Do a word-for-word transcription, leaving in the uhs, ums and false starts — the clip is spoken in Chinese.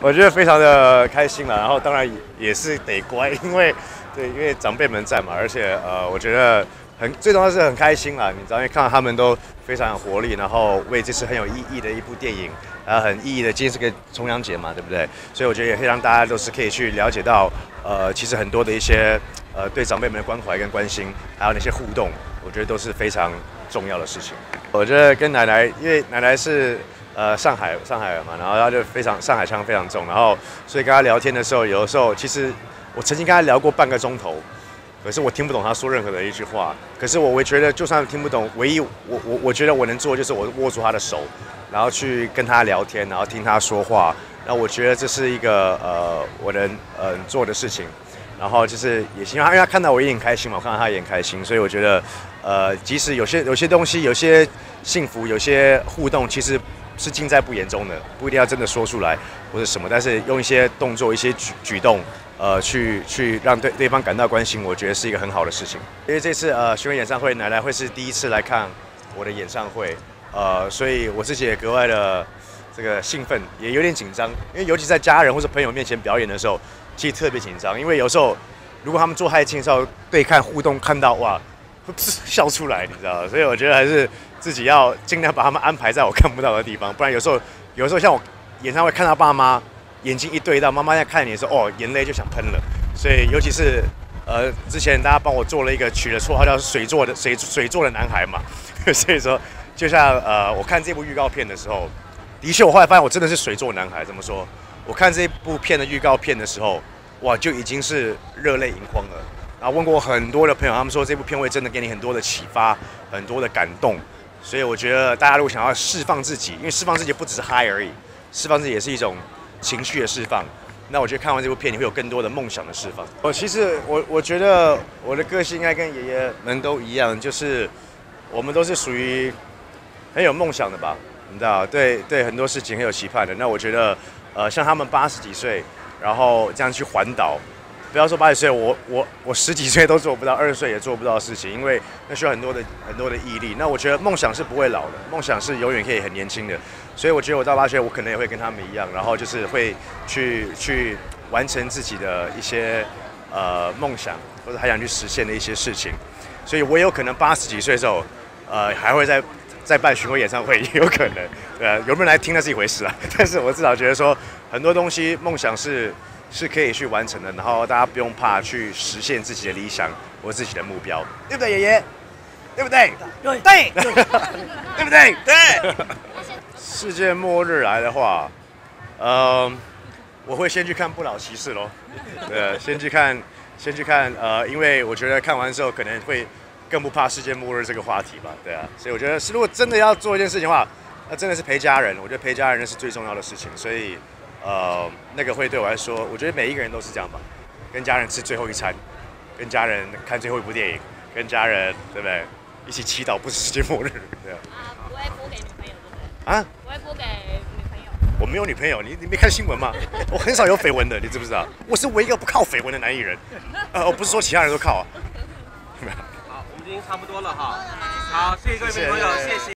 我觉得非常的开心了，然后当然也是得乖，因为对，因为长辈们在嘛，而且呃，我觉得很最重要是很开心啦。你知道，因为看到他们都非常有活力，然后为这次很有意义的一部电影，然后很意义的，今天是个重阳节嘛，对不对？所以我觉得也可以让大家都是可以去了解到，呃，其实很多的一些呃对长辈们的关怀跟关心，还有那些互动，我觉得都是非常重要的事情。我觉得跟奶奶，因为奶奶是。呃，上海上海人嘛，然后他就非常上海腔非常重，然后所以跟他聊天的时候，有的时候其实我曾经跟他聊过半个钟头，可是我听不懂他说任何的一句话。可是我我觉得就算听不懂，唯一我我我觉得我能做的就是我握住他的手，然后去跟他聊天，然后听他说话。然后我觉得这是一个呃我能呃做的事情。然后就是也希望，因为他看到我也很开心嘛，我看到他也很开心，所以我觉得呃即使有些有些东西，有些幸福，有些互动，其实。是尽在不言中的，不一定要真的说出来或者什么，但是用一些动作、一些举举动，呃，去去让对对方感到关心，我觉得是一个很好的事情。因为这次呃巡回演唱会，奶奶会是第一次来看我的演唱会，呃，所以我自己也格外的这个兴奋，也有点紧张，因为尤其在家人或者朋友面前表演的时候，其实特别紧张，因为有时候如果他们做太近的时候，对看互动看到哇，会笑出来，你知道吗？所以我觉得还是。自己要尽量把他们安排在我看不到的地方，不然有时候，有时候像我演唱会看到爸妈眼睛一对到，妈妈在看你的时候，哦，眼泪就想喷了。所以尤其是呃，之前大家帮我做了一个取了绰号叫水做的水水做的男孩嘛，所以说就像呃，我看这部预告片的时候，的确我后来发现我真的是水做男孩。怎么说？我看这部片的预告片的时候，哇，就已经是热泪盈眶了。然后问过很多的朋友，他们说这部片会真的给你很多的启发，很多的感动。所以我觉得大家如果想要释放自己，因为释放自己不只是嗨而已，释放自己也是一种情绪的释放。那我觉得看完这部片，你会有更多的梦想的释放。我其实我我觉得我的个性应该跟爷爷们都一样，就是我们都是属于很有梦想的吧，你知道，对对很多事情很有期盼的。那我觉得呃，像他们八十几岁，然后这样去环岛。不要说八十岁，我我我十几岁都做不到，二十岁也做不到的事情，因为那需要很多的很多的毅力。那我觉得梦想是不会老的，梦想是永远可以很年轻的。所以我觉得我到八十岁，我可能也会跟他们一样，然后就是会去去完成自己的一些呃梦想，或者还想去实现的一些事情。所以我有可能八十几岁的时候，呃，还会再再办巡回演唱会，也有可能。呃，有没有人来听那是一回事啊，但是我至少觉得说，很多东西梦想是。是可以去完成的，然后大家不用怕去实现自己的理想或自己的目标，对不对，爷爷？对不对？ 对对，对不对？对。世界末日来的话，呃，我会先去看《不老骑士》咯。对，先去看，先去看，呃，因为我觉得看完之后可能会更不怕世界末日这个话题吧。对啊，所以我觉得是如果真的要做一件事情的话，那真的是陪家人。我觉得陪家人是最重要的事情，所以。呃，那个会对我来说，我觉得每一个人都是这样吧，跟家人吃最后一餐，跟家人看最后一部电影，跟家人对不对？一起祈祷不是世界末日，对啊。 啊，不会播给女朋友对不对？ 啊？ 不会播给女朋友？ 我没有女朋友，你你没看新闻吗？我很少有绯闻的，你知不知道？我是唯一一个不靠绯闻的男艺人。呃，我不是说其他人都靠啊。 好，我们今天差不多了哈。好，谢谢各位朋友，谢谢。